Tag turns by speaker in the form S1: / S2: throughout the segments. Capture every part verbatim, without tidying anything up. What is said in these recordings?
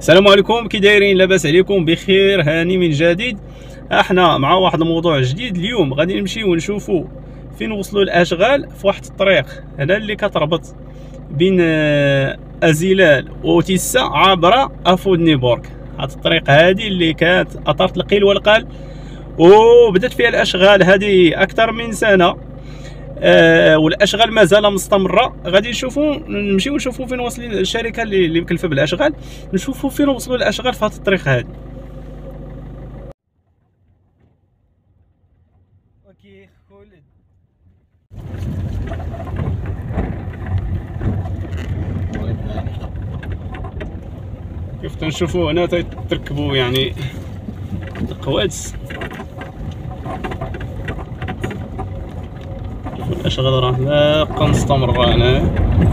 S1: السلام عليكم، كي دايرين؟ لاباس عليكم؟ بخير، هاني من جديد. احنا مع واحد الموضوع جديد. اليوم غادي نمشيو ونشوفوا فين وصلوا الاشغال في واحد الطريق هنا اللي كتربط بين ازيلال وتيسا عبر افودنيبورغ. هاد الطريق هذه اللي كانت اثارت القيل والقال وبدات فيها الاشغال هذه اكثر من سنه، آه والاشغال مازال مستمره. غادي نشوفوا نمشيو نشوفوا فين وصل الشركه اللي, اللي مكلفه بالاشغال، نشوفوا فين وصلوا الاشغال في هذا الطريق هذه. اوكي خالد، كيف تنشوفوا هنا تركبوا يعني القوادس. الاشغال راه باقا مستمره هنا.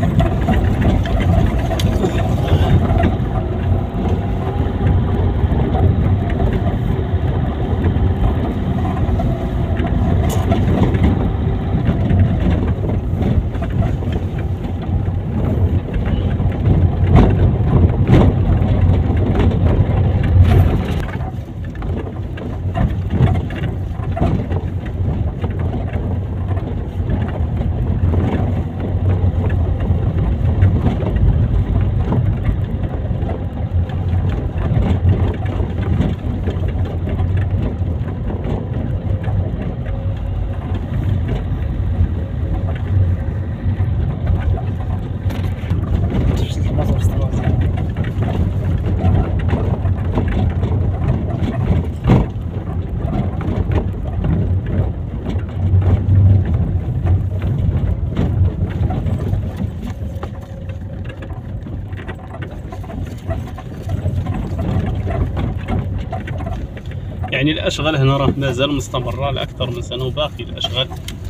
S1: يعني الاشغال هنا راه مازال مستمره لاكثر من سنه وباقي الاشغال.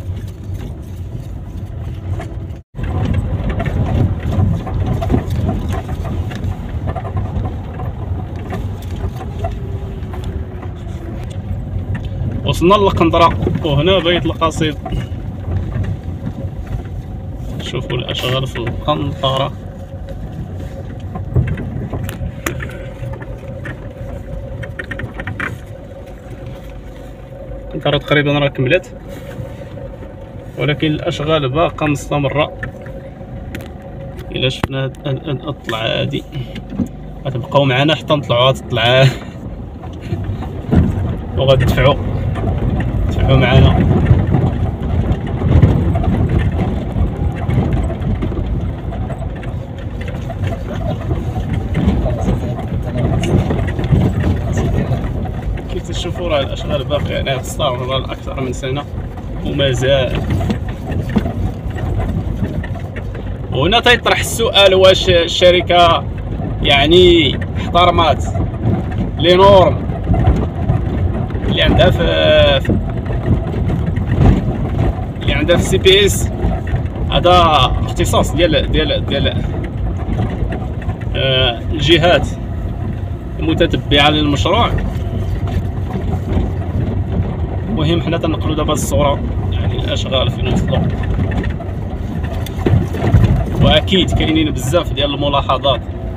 S1: وصلنا للقنطره وهنا بيت القصيد. شوفوا الاشغال في القنطره. القنطره تقريبا راه كملت، ولكن الاشغال باقا مستمره. الا شفنا هاد الطلعه هادي غتبقاو معنا حتى نطلعوا هاد الطلعه وغادي تدفعوا تدفعوا معنا. كيف تشوفوا راه الاشغال باقيه يعني تستمر لاكثر من سنه ومازال. وهنا تيطرح السؤال، واش الشركه يعني احترمت لي نورم اللي عندها في اللي عندها في السي بي اس؟ هذا اختصاص ديال ديال ديال آه الجهات المتتبعه للمشروع. المهم حنا تنقلوا دابا الصوره يعني الاشغال فين وصلوا، واكيد كاينين بزاف ديال الملاحظات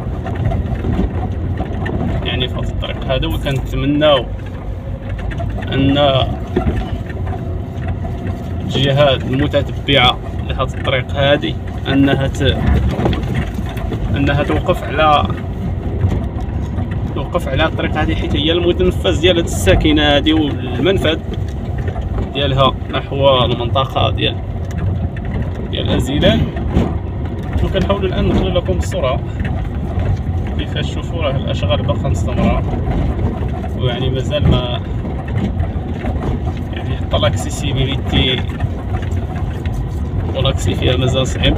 S1: يعني في هذا الطريق هذا، وكنتمناو ان الجهات المتتبعه لهذا الطريق هذه انها ت... انها توقف على توقف على الطريق هذه، حيت هي المتنفس ديال هاد الساكنه هذه والمنفذ ديالها نحو المنطقه ديال ديال ازيلال. وكنحاول الان نخلي لكم الصوره كيفاش تشوفوا راه الاشغال باقا مستمره، ويعني مازال ما يعني حتى لاكسيسيبيليتي ولاكسي فيها مازال صعيب.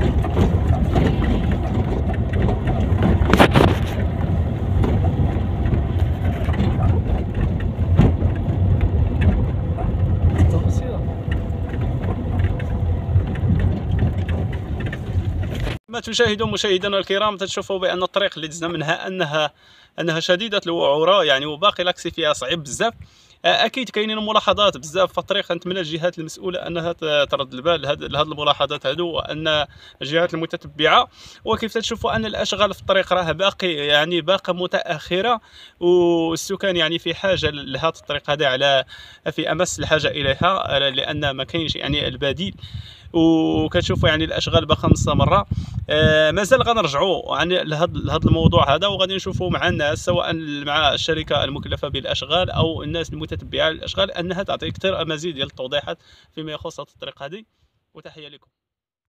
S1: كما تشاهدون مشاهدينا الكرام، تشوفوا بان الطريق اللي دزنا منها انها انها شديده الوعوره يعني، وباقي لاكسي فيها صعيب بزاف. اكيد كاينين ملاحظات بزاف في الطريق، نتمنى الجهات المسؤوله انها ترد البال لهذه الملاحظات هذو، وان الجهات المتتبعه. وكيف تشوفوا ان الاشغال في الطريق راه باقي يعني باقي متاخره، والسكان يعني في حاجه لهذا الطريق هذا، على في امس الحاجه اليها، لان ما كاينش يعني البديل. وكتشوفوا يعني الاشغال باقا مستمره. آه مازال غنرجعوا يعني لهذا الموضوع هذا، وغادي نشوفوا مع الناس، سواء مع الشركه المكلفه بالاشغال او الناس المتتبعه للاشغال، انها تعطي اكثر مزيد ديال التوضيحات فيما يخص هذه الطريق هذه. وتحيه لكم.